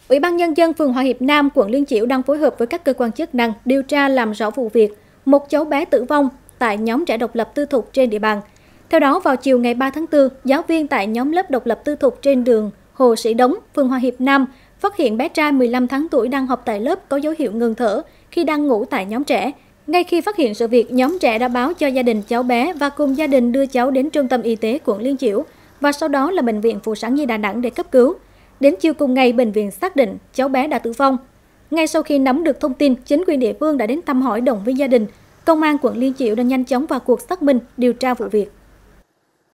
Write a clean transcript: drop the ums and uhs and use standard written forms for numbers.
Ủy ban Nhân dân phường Hòa Hiệp Nam, quận Liên Chiểu đang phối hợp với các cơ quan chức năng điều tra làm rõ vụ việc một cháu bé tử vong tại nhóm trẻ độc lập tư thục trên địa bàn. Theo đó, vào chiều ngày 3 tháng 4, giáo viên tại nhóm lớp độc lập tư thục trên đường Hồ Sĩ Đống, phường Hòa Hiệp Nam phát hiện bé trai 15 tháng tuổi đang học tại lớp có dấu hiệu ngừng thở khi đang ngủ tại nhóm trẻ. Ngay khi phát hiện sự việc, nhóm trẻ đã báo cho gia đình cháu bé và cùng gia đình đưa cháu đến trung tâm y tế quận Liên Chiểu và sau đó là bệnh viện Phụ sản Nhi Đà Nẵng để cấp cứu. Đến chiều cùng ngày, bệnh viện xác định cháu bé đã tử vong. Ngay sau khi nắm được thông tin, chính quyền địa phương đã đến thăm hỏi động viên gia đình. Công an quận Liên Chiểu đã nhanh chóng vào cuộc xác minh, điều tra vụ việc.